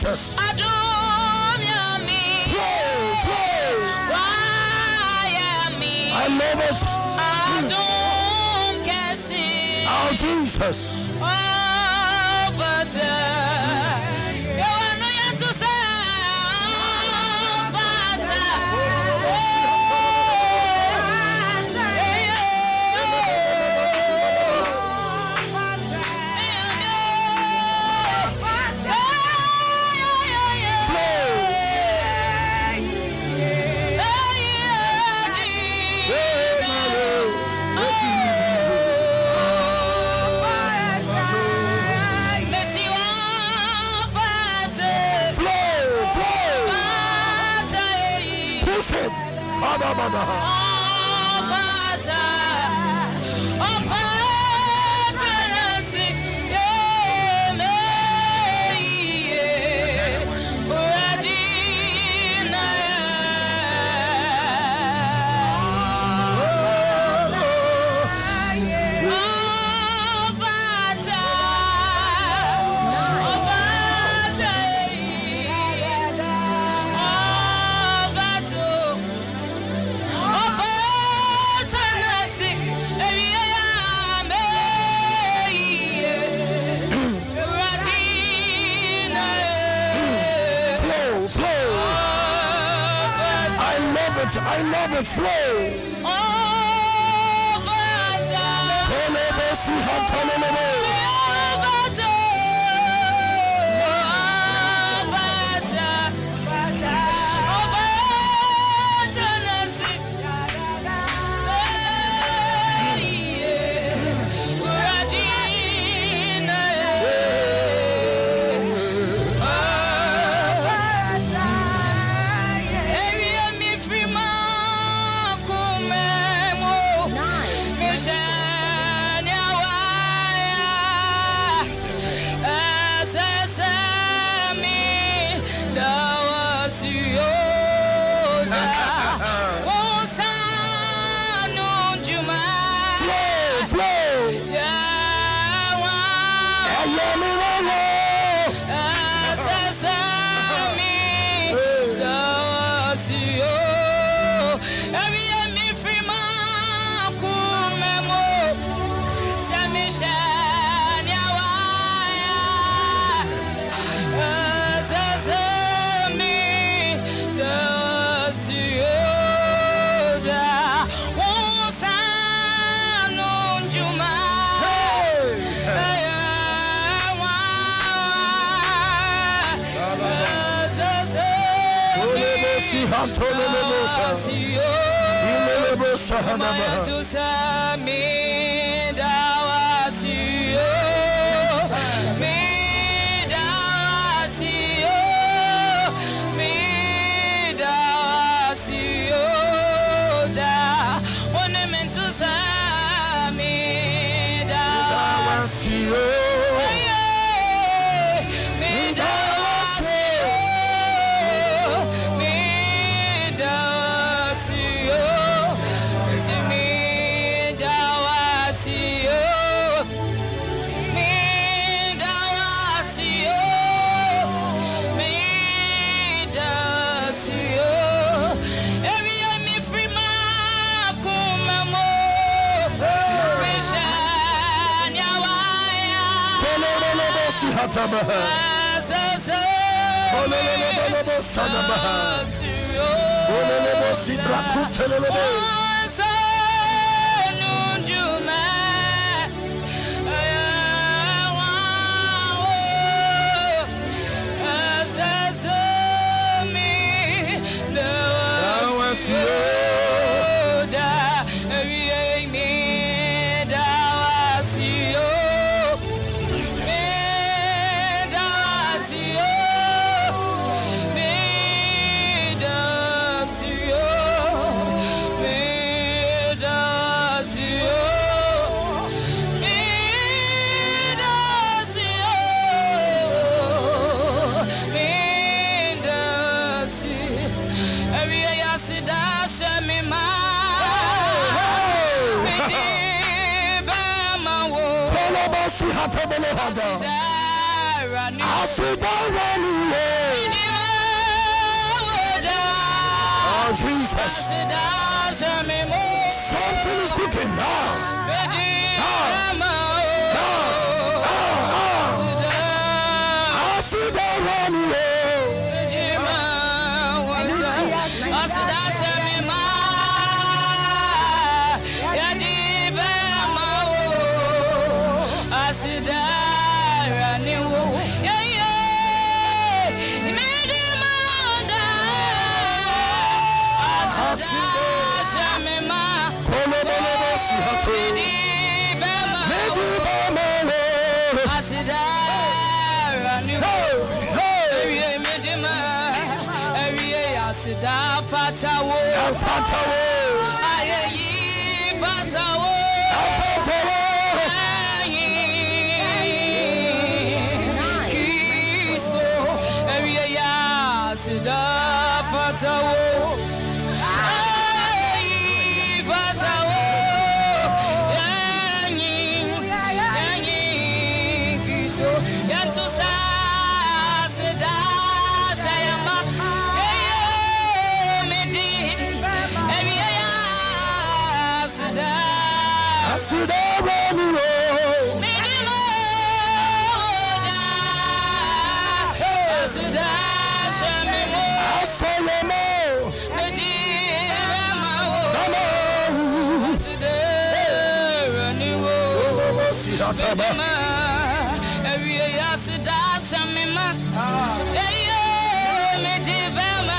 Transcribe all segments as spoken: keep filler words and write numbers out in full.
Jesus. Adom yami. Flow, flow. Wayami. I love it. Adom kesi. Oh, Jesus. Oh, Father. You are no yet to say. I love it, flow. Oh, Father. I see that one away. Oh, Jesus. Something is cooking now. Now. Now. I see that one away. Fatawo, Fatawo, ayi Fatawo, Fatawo, Kristo, ewiye ya sida Fatawo, ayi Fatawo, ayi, ayi Kristo, yantusa sida shayama. Should I run away? Minimo, should I shamimo? Asolemo, medimamo, mamo, should I run away? Medima, every year should I shamima? Eyo, medimamo.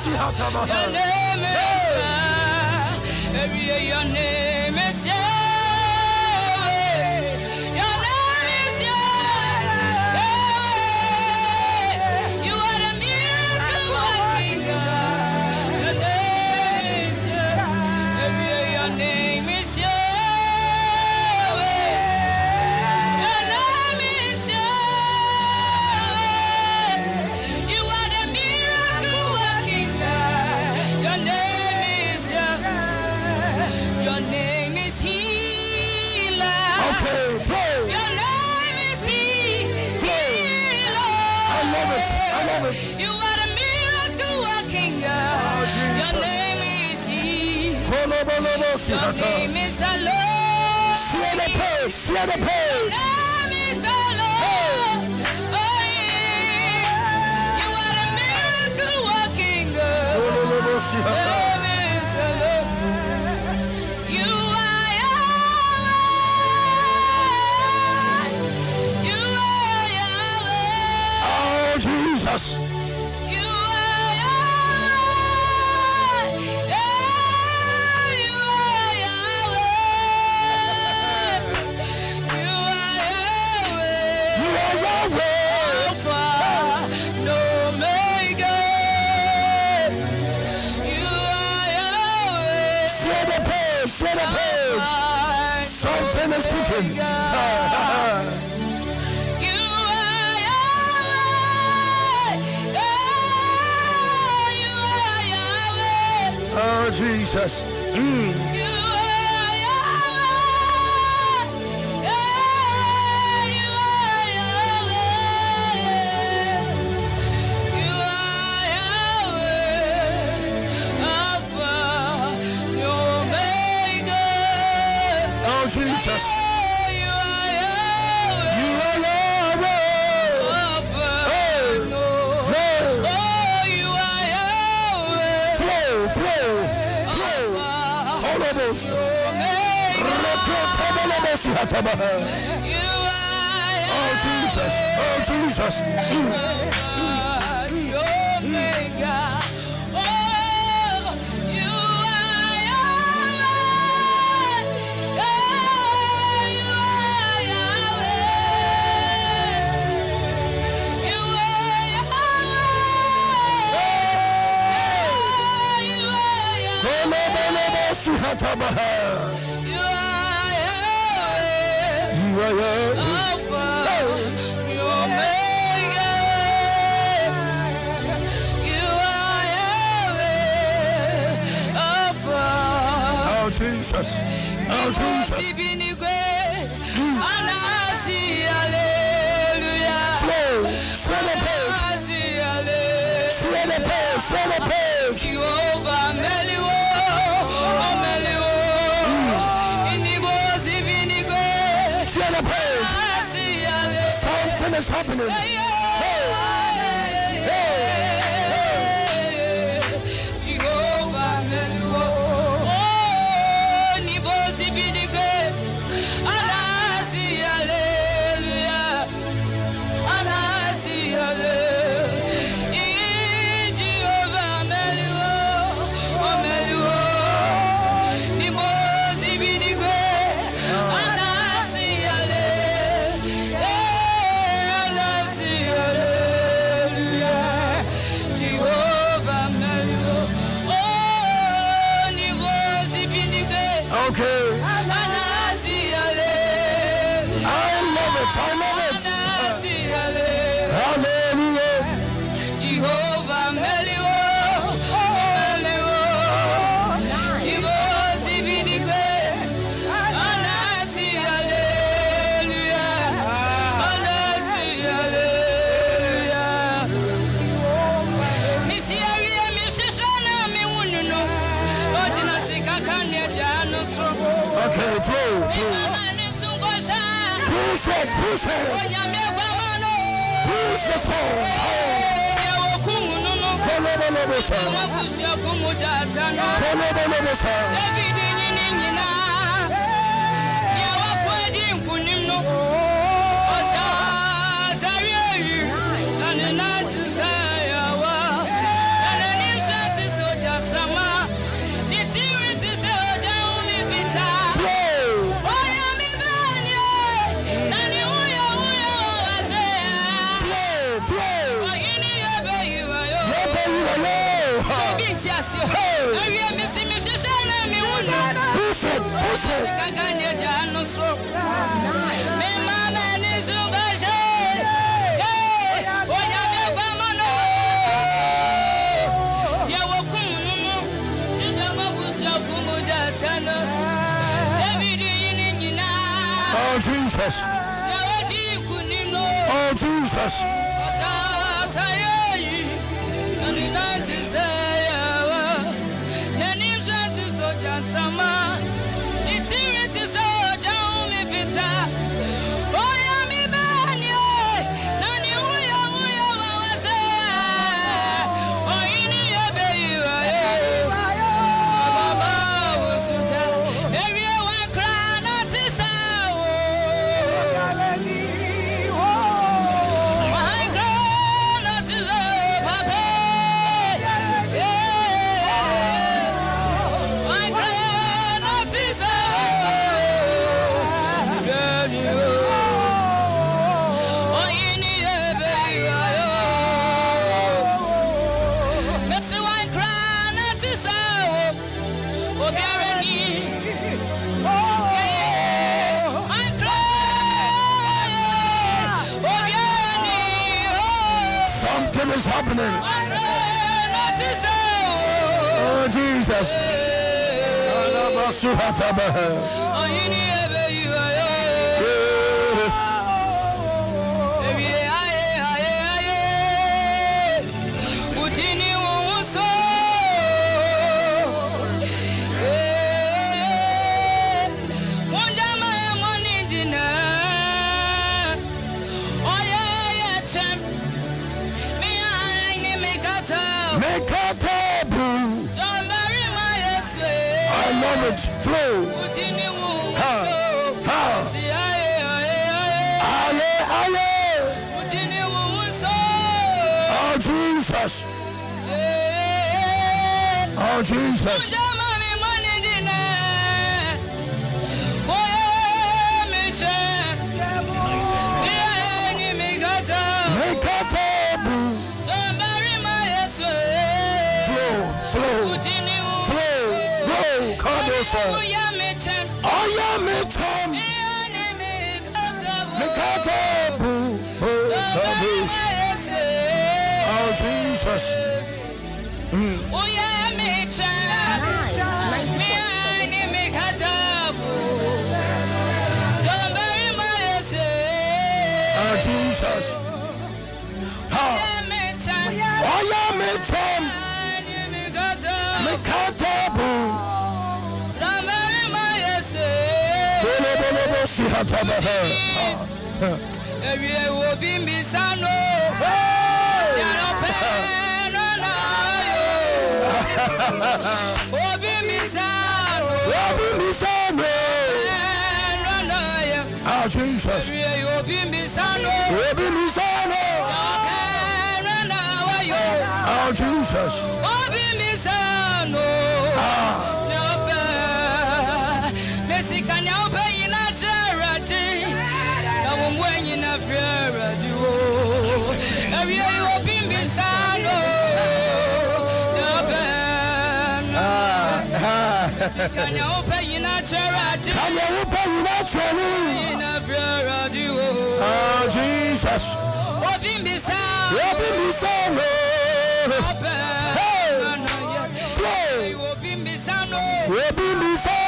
Your name is every your name is Yahweh. Your name is Yahweh. You are the miracle working God. Your name is every your name is Yahweh. Your name is Yahweh. You are the miracle working God. Your name is Yahweh. Your name is healer. Okay, flow. Your name is healer. I love it. I love it. You are the miracle working God. Oh, Jesus. Your name is healer. Kolobolobo Your sihata. name is alone. Share the page. Share the Your page. name is alone. Oh, yeah. You are the miracle working God. Kolobolobo sihata. Name is alone. You are Yahweh. You are Yahweh. Oh, Jesus. You are Yahweh. Yeah, you are Yahweh. You are Yahweh. You are Yahweh. Alpha and Omega. You are Yahweh. Share the page. Share the page. Something is cooking. You are Yahweh. Yeah, you are Yahweh. Oh, Jesus. Mm. You are Yahweh. Yeah, you are Yahweh. You are Yahweh. Alpha and Omega. Oh, Jesus. Yeah, you are Yahweh. You are Yahweh. Alpha Hey. and Omega. Hey. Oh, you are Yahweh. Flow, flow, flow. Alpha Kolobos. and Omega. Rekotobolobo sihata. You are Oh, Jesus. Oh, Jesus. Mm. Omega. Oh, you are Yahweh. Yeah, you are Yahweh. You are Yahweh. Yeah, you are Yahweh. Kolobolobo sihata. You are Yahweh. You are Yahweh. Alpha and Omega. You are Yahweh. Alpha. Oh, Jesus. Oh, Jesus. Ibinigwe. Anasi, hallelujah. Flow. Share the page. Anasi, hallelujah. Share the page. Share the page. Jehovah Meliwo, oh Meliwo. Inigo Ibinigwe. Share the page. Anasi, hallelujah. Something is happening. Jehovah Meliwo, oh Nibo Ibinigwe. Anasi, hallelujah. Anasi, hallelujah. Jehovah Meliwo, oh Meliwo. Nibo Ibinigwe. Anasi, hallelujah. Anasi, hallelujah. Jehovah Meliwo, oh Nibo Ibinigwe. Okay. Anasi, hallelujah. I love it. I love it. Anasi, hallelujah. Hallelujah. Jehovah Meliwo, Meliwo. Nibo Ibinigwe. Anasi, hallelujah. Anasi, hallelujah. Misi awie mi shishana mi wununo. Ojina sikaka nyejano so. Okay, flow, flow. Mama ni sungosha. Push it, push it. Onyame gwamano. Push the song. Yawo kungununo. Kolobolobosa. Makusia kumujatano. Kolobolobosa. David nyini nyina. Yawo kwadi nkunimno. Osha tariye. Nane na tuzaya wa. Nane nimshati Jesus. Oh, Jesus. Something is happening. Oh, Jesus. Flow. Ha. Ha. Ale, ale. Oh, Jesus. Oh, Jesus. Oh, yeah, me chum. Oh, yeah, me chum. Me katabu. Oh, Jesus. Oh, yeah, me chum. Me me katabu. Don't bury my essay. Oh, Jesus. Oh, yeah, me chum. Oh, yeah, me chum. Me katabu. Every will be Missano. Oh, Jesus. Oh, Jesus. Can you open in a charity? Can you open in a charity? Oh, Jesus. Open this out. Open this out. Hey. Flow. Open this out. Open this out.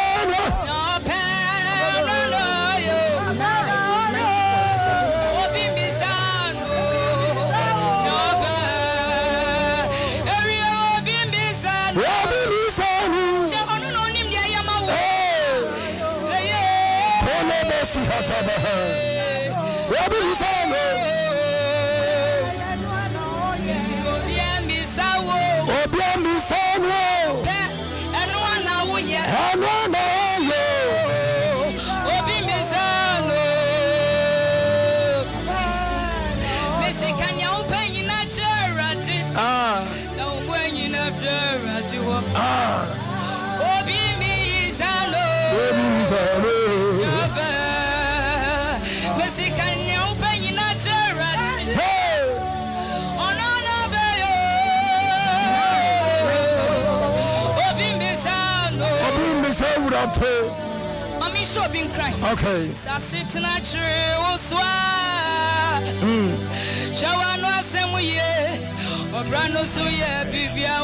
show been crying. Okay. Sassit natural swag. Shawan was some year. Or Brando Suya Bibia.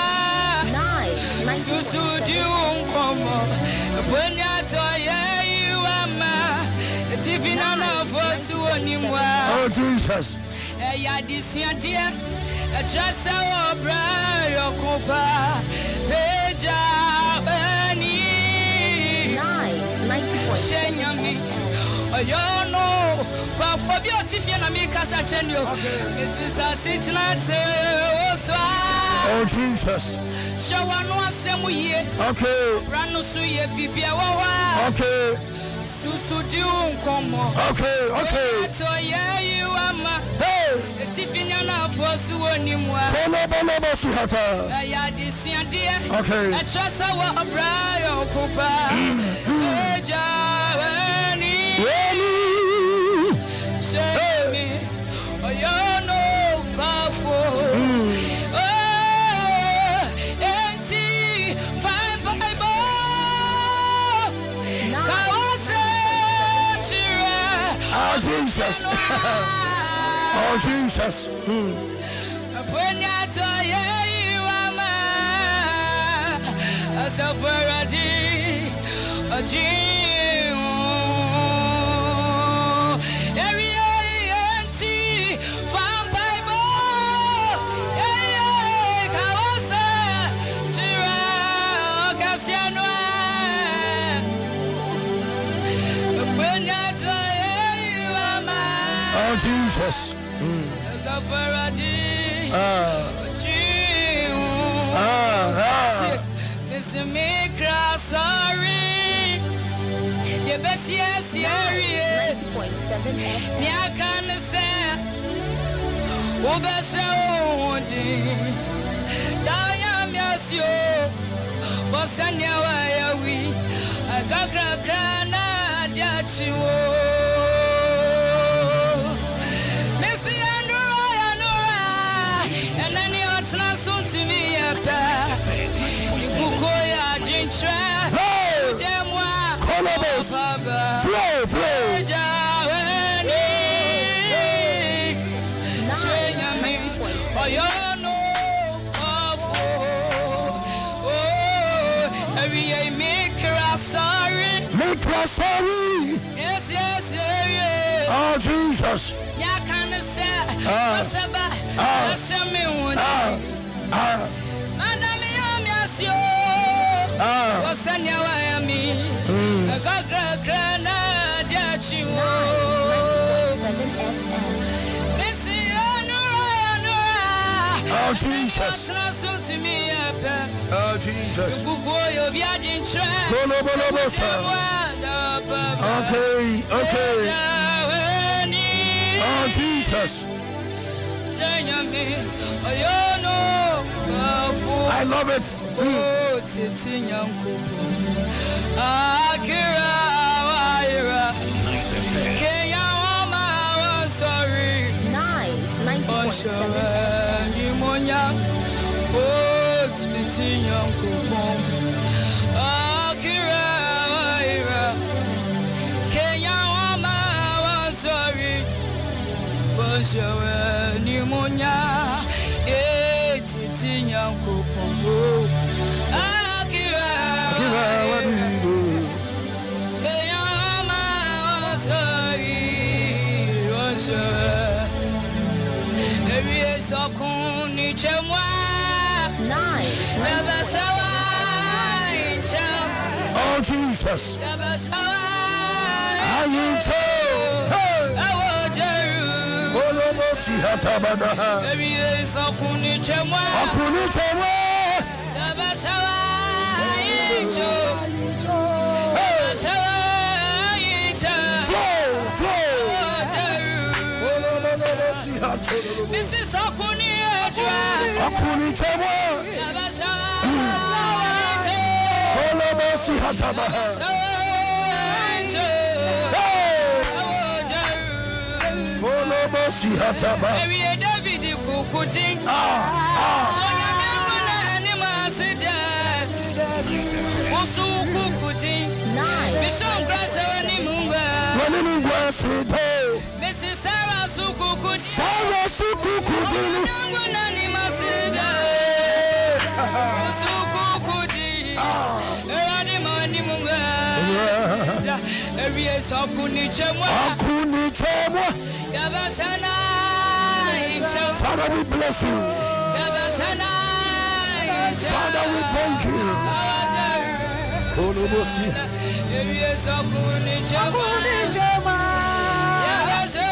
Nice. Susu Dune Como. When you toy, you are ma. The tipping on of us to anymore. Oh, Jesus. Ya this year, dear. A just our bride, Copa. Peja. Nice. Oh, you know, but for beauty, and I make us a channel. This is a signature. Oh, Jesus. Show one was some year. Okay. Brano Suya Bibia. Okay. Susu Dune Como. Okay, okay. So, yeah, you are my. Hey. The Tiffany for Suanimwa. Bono bono bosi hata. I had this idea. Okay. I trust our bride, Copa. Show me. Oh, you know, powerful. Oh, empty, fine Bible. Oh, Jesus. Oh, Jesus. When you tell you, I'm a sufferer, a dream. Oh, Jesus. Ah. Ah, ah. Mister Mikra, sorry. You best yes, yeah. Yeah, can say, Ubasha, Diam, yes, you. What's on your way? We I got grana, Jachi. Soon to me, a pair. You go, I drink trap. Flow, flow. Oh, you know, oh, every day make her sorry. Make her sorry. Yes, yes, yes. Oh, Jesus. Ya can't say, ah, ah, ah, ah, Madame Yamiasio, ah, what's on your Miami? A God, Grana, Dachi. Oh, Jesus. To me, oh, Jesus. Okay, okay. Oh, Jesus. I love it. Nice. Pneumonia. Oh, it's between young coupon. Akira, Kenya, I'm sorry. Bonjour, pneumonia. It's in young coupon. Akira, Kenya, I'm sorry. Bonjour. Nice. Oh, Jesus. I will Missus Okuni Akuni Tewa. Kolobosi Hataba. Kolobosi Hataba. David Kukutin. Ah, ah. Also Kukutin. Nice. Wani mungwa sido. Missus Sarah Sukuku. Sarah Sukuku. Nani masida. Sukuku. Wani mani mungwa. Every is Akuni Chemwa. Akuni Chemwa. Yabashana. Father, we bless you. Yabashana. Father, we thank you. Kolobosi. Every is Akuni Chemwa. Yabashana.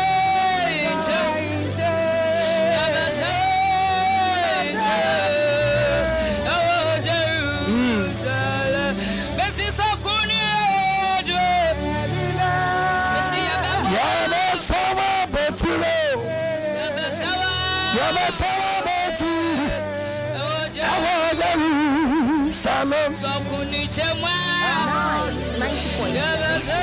Salam. Sokuni chemwa. ninety point seven.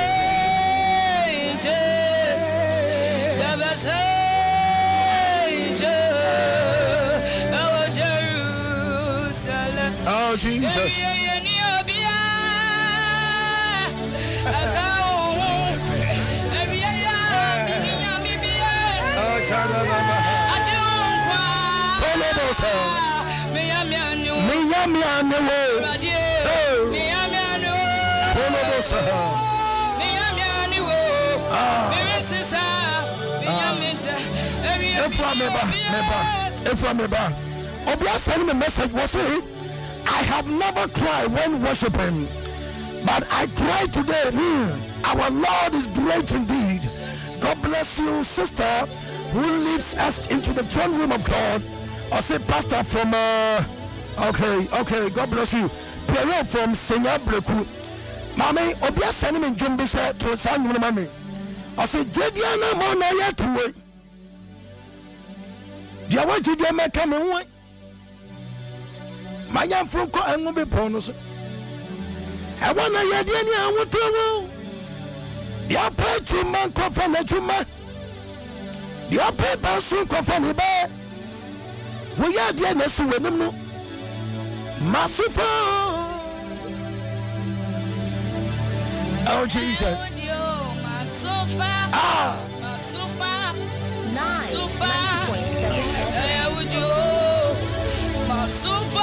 Oh Jesus. Efua Bohyeba, Efua Bohyeba. Obia send me message was say, I have never cried when worshiping, but I cry today. Mm, our Lord is great indeed. God bless you, sister, who leads us into the throne room of God. I say, Pastor from uh, okay, okay. God bless you. Pierre from Senya Breku. Mami, obia send me Jumbi say to send you mami. I say, Jediana mona yetu. Dia wa Jedia meka me ho. Manya froko anu be pono so. E wona yede ni awoto wo. Dia pa chuma kofa na chuma. Dia pa ba su kofa ni ba. Wo ya dia na su wenim no. Masufa. Oh Jesus. Ah. Masufa. Nice. Sufa. ninety point seven. Masufa.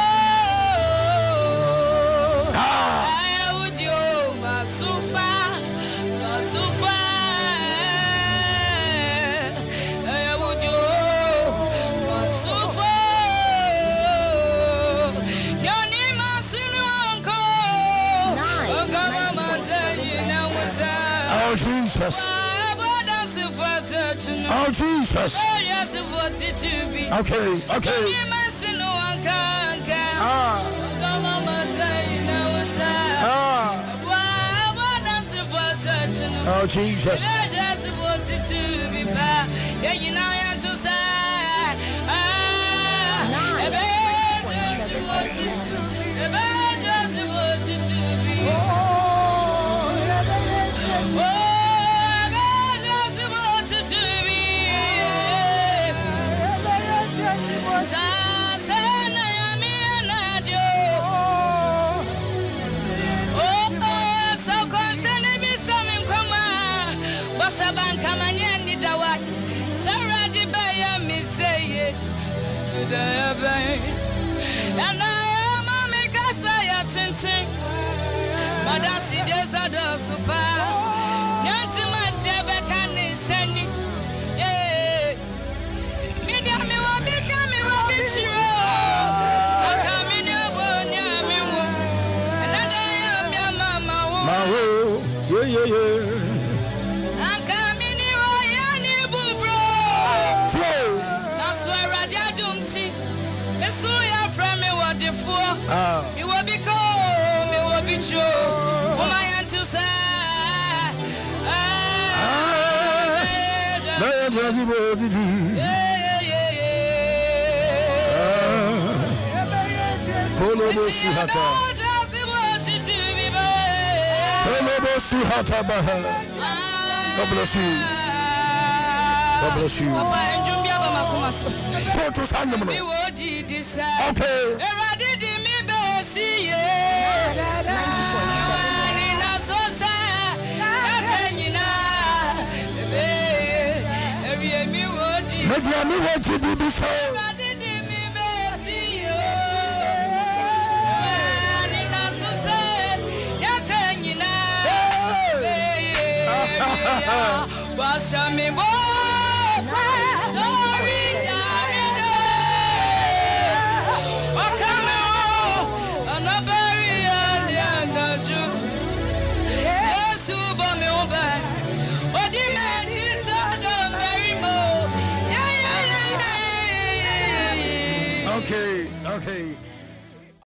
Ah. Masufa. Masufa. Oh Jesus. Oh Jesus. Okay, okay. Ah. Ah. Oh Jesus. Shaban kamanyeni dawa Sarah di baya miseye Sudaya bay Yana mama kasa ya tintin Madasi desa do supa Nyanti masya beka ni seni Eh Minya mi wabika mi wabichiro Akami ni waboni amiwo Nanda ya mya mama wo Mawo. Yeah yeah yeah. Ah. You will be cold, you will be true. Oh, my auntie said, ah, yeah, yeah, yeah. Follow the Sihata. Follow the Sihata Baha. God bless you. God bless you. Go to Sandman. Okay. ninety point seven. Nyame what you did so. Wasami bo sorry darino Wakame anabari alianaju Yesu bo me oba odi me Jesus do very mo yeah yeah yeah okay okay